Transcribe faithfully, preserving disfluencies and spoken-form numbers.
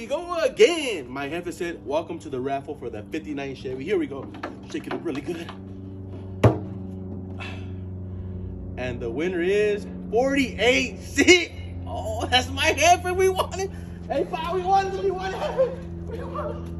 we go again. My Jefe said, welcome to the raffle for the fifty-nine Chevy. Here we go. Shake it up really good. And the winner is forty-eight. See? Oh, that's my Jefe. We won it. Hey, Pa, we won it. We won it. We won it.